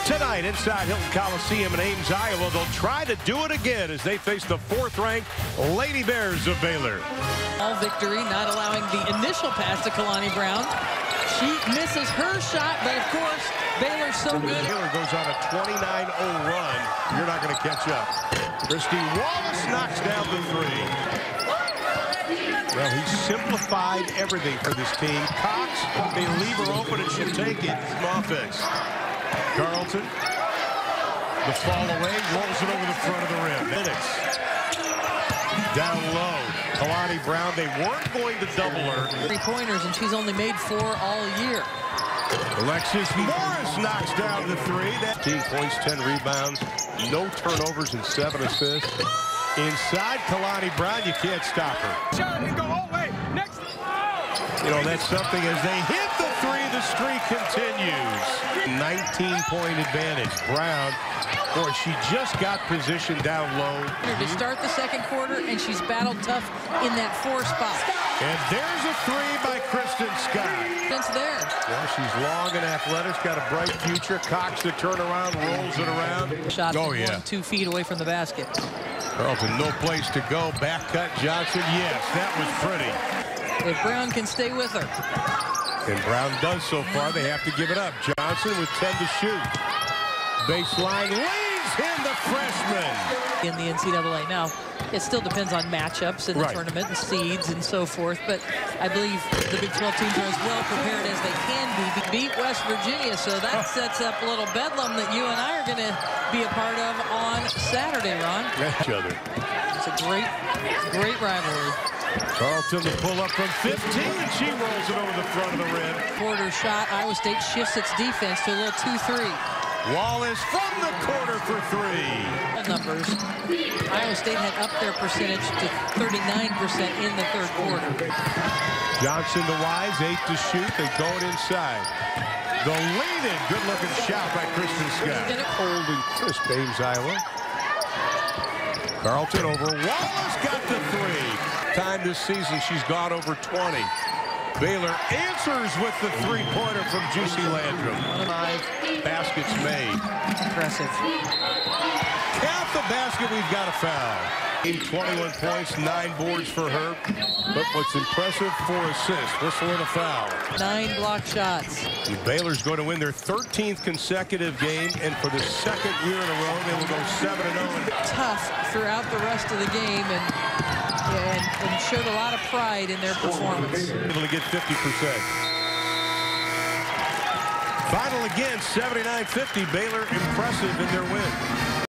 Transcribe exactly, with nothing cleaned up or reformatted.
Tonight inside Hilton Coliseum in Ames, Iowa, they'll try to do it again as they face the fourth-ranked Lady Bears of Baylor. All victory, not allowing the initial pass to Kalani Brown. She misses her shot, but of course, Baylor's so good. Baylor goes on a twenty-nine oh run. You're not going to catch up. Christy Wallace knocks down the three. Well, he simplified everything for this team. Cox, they leave her open and she'll take it from offense. Carlton, the fall away, rolls it over the front of the rim. Minutes. Down low. Kalani Brown, they weren't going to double her. Three-pointers, and she's only made four all year. Alexis Morris knocks down the three. fifteen points, ten rebounds, no turnovers, and seven assists. Inside Kalani Brown, you can't stop her. Shot and go all the way. Next. You know, that's something. As they hit the three, the streak continues. nineteen point advantage. Brown, boy, she just got positioned down low. To start the second quarter, and she's battled tough in that four spot. And there's a three by Kristen Scott. Since there. Well, she's long and athletic, got a bright future. Cox the turnaround, rolls it around. Shot oh, from yeah. one, two feet away from the basket. Carlton, no place to go. Back cut Johnson. Yes, that was pretty. If Brown can stay with her. And Brown does so far. They have to give it up. Johnson with ten to shoot. Baseline leads him, the freshman. In the N C double A. Now, it still depends on matchups in the right. tournament and seeds and so forth, but I believe the Big twelve teams are as well prepared as they can be. Beat West Virginia, so that sets up a little bedlam that you and I are going to be a part of on Saturday, Ron. Each other. It's a great, great rivalry. Carlton the pull up from fifteen, and she rolls it over the front of the rim. Quarter shot. Iowa State shifts its defense to a little two three. Wallace from the corner for three. Numbers. Iowa State had upped their percentage to thirty-nine percent in the third quarter. Johnson to Wise, eight to shoot. They go it inside. The lead-in, good-looking shot by Kristen Scott. Cold and crisp, Ames, Iowa. Carlton over. Wallace got the three. Time this season, she's got over twenty. Baylor answers with the three-pointer from Juicy Landrum. Five baskets made. Impressive. Count the basket, we've got a foul. twenty-one points, nine boards for her. But what's impressive, four assists. Whistle and a foul. Nine block shots. And Baylor's going to win their thirteenth consecutive game, and for the second year in a row, they will go seven and oh. Tough throughout the rest of the game, and, and, and showed a lot of pride in their performance. Able to get fifty percent. Final again, seventy-nine fifty. Baylor impressive in their win.